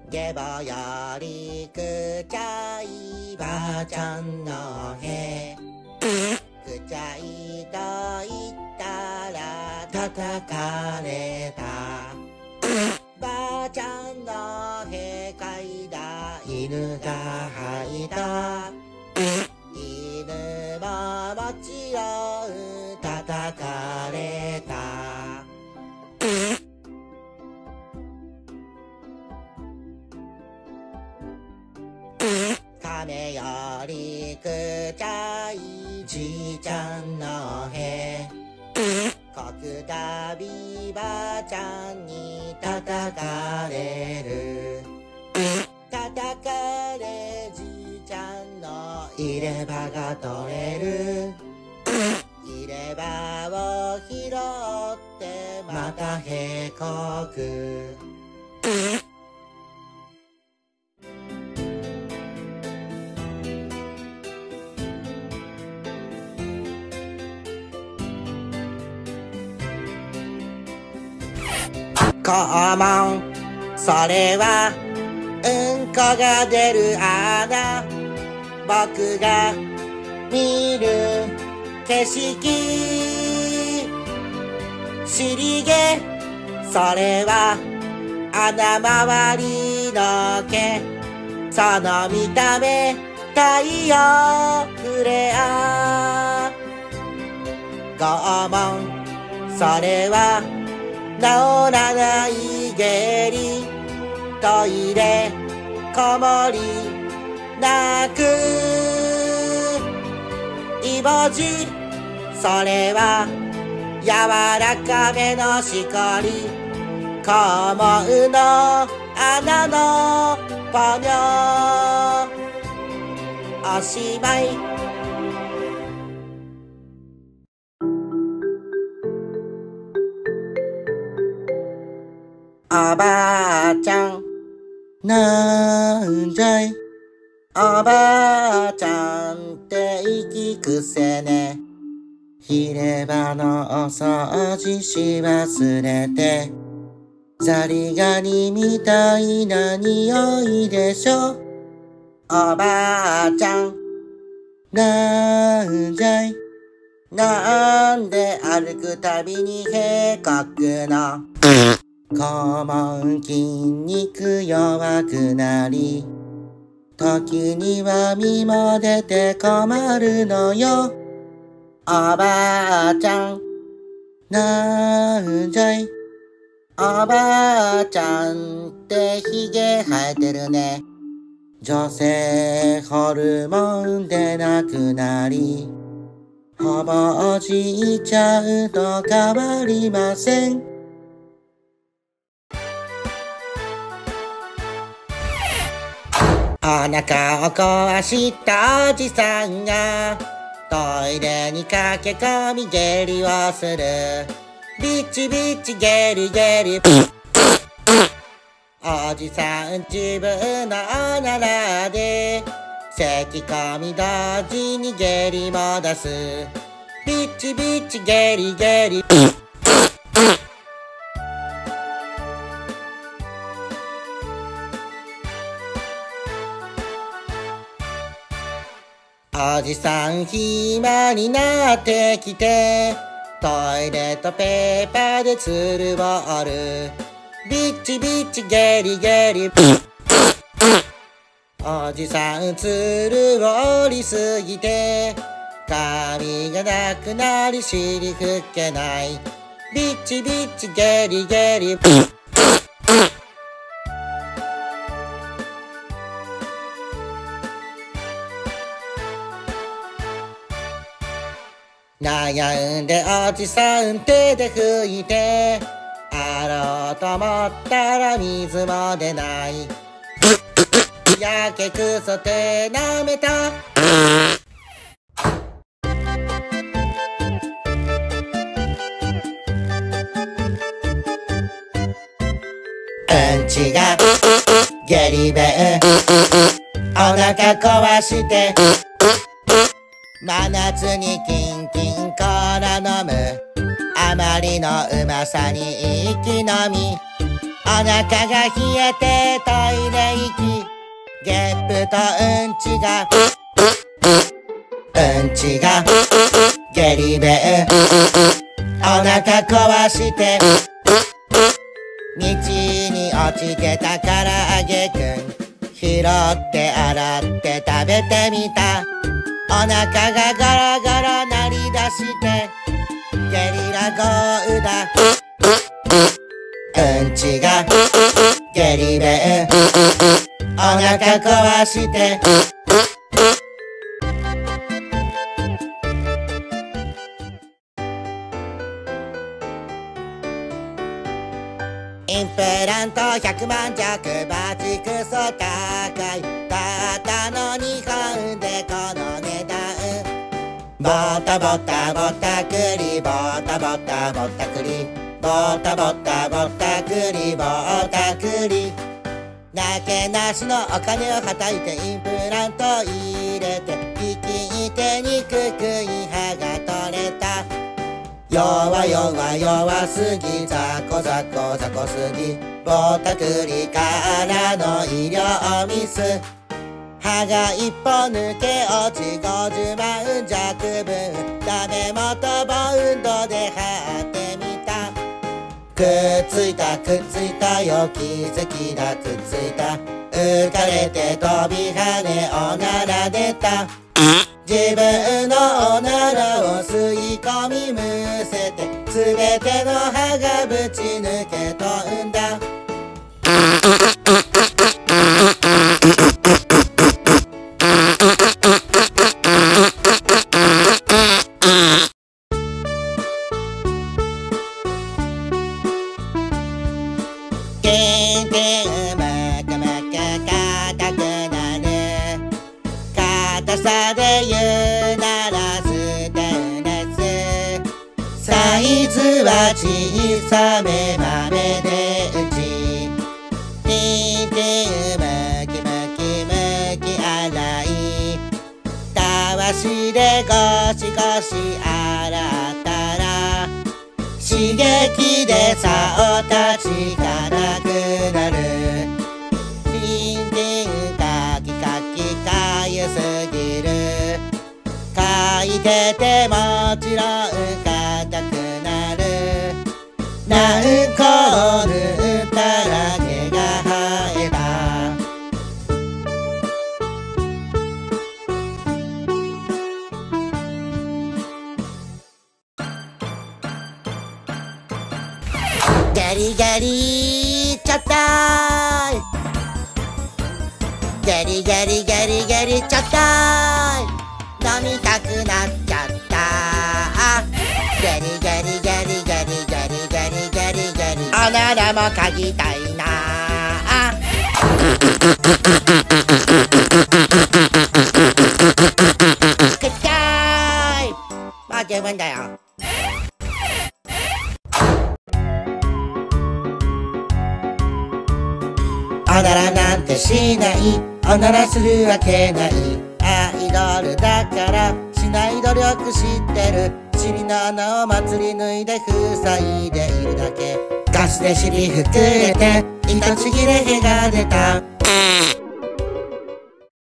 ゲボよりくちゃいばあちゃんのへくちゃいと言ったら叩かれたばあちゃんのへかいだ犬が吐いた犬ももちろん叩かれた亀よりくちゃいじいちゃんのへこくたびばあちゃんに叩かれる叩かれじいちゃんの入れ歯が取れる入れ歯を拾ってまたへこく肛門それはうんこが出る穴僕が見る景色尻毛それは穴周りの毛その見た目太陽フレア拷問それは治らない下痢トイレこもり泣くイボ痔それは柔らかめのしこり肛門の穴のポニョおしまいおばあちゃんなんじゃいおばあちゃんって息くせね入れ歯のお掃除し忘れてザリガニみたいな匂いでしょおばあちゃんなんじゃいなんで歩くたびにへこくの肛門筋肉弱くなり時には身も出て困るのよおばあちゃんなんじゃいおばあちゃんってひげ生えてるね女性ホルモンでなくなりほぼおじいちゃうと変わりませんお腹を壊したおじさんがトイレに駆け込み下痢をするビチビチゲリゲリおじさん自分のおならで咳込み同時に下痢も出すビチビチゲリゲリおじさん暇になってきてトイレットペーパーでつるを折るビチビチゲリゲリおじさんつるを折りすぎて髪がなくなり尻拭けないビチビチゲリゲリ悩んでおじさん手で拭いて洗おうと思ったら水も出ないやけくそ手舐めたうんちが下痢便お腹壊して真夏にキンキンコーラ飲むあまりのうまさに一気飲みお腹が冷えてトイレ行き、ゲップとうんちがゲリベー。お腹壊して道に落ちてたからあげくん、拾って洗って食べてみた。お腹がゴロゴロ鳴り出してゲリラ豪雨だ。うんちがゲリベー。お腹壊してインプラント100万弱、バチクソ高い。たったの2本でこの値段。ボタボタボタクリ、ボタボタボタクリ、ボタボタボタクリ、ボタクリ。なけなしのお金をはたいてインプラント入れて、生きてにくくい歯が取れた。弱すぎ、ザコすぎ、ボタクリからの医療ミス。歯が一本抜け落ち50万弱分、ダメ元ボンドで貼ってみた。くっついたよ、奇跡だ、くっついた。浮かれて飛び跳ねおなら出た。自分のおならを吸い込みむせて、すべての歯がぶち抜け飛んだ。けんけんまかまか硬くなる。硬さで言うならステンレス。サイズは小さめ豆でうち。ティンティンむきむきむき洗い。たわしでゴシゴシ洗ったら、刺激で竿立ちがなくなる。ティンティンカキカキかゆすぎる。かいててもちろん硬くなる。何個を塗ったら毛が生えた。ゲリゲリちょっとーい。ゲリゲリゲリゲリちょっとーい。飲みたくなっちゃったー。ゲリゲリゲリゲリゲリゲリゲリゲリ、おならも嗅ぎたいなー。くっちゃーい。もう十分だよ。おならなんてしない、おならするわけない。アイドルだからしない努力知ってる。尻の穴を祭り抜いで塞いでいるだけ。ガスで尻膨れて糸ちぎれ毛が出た。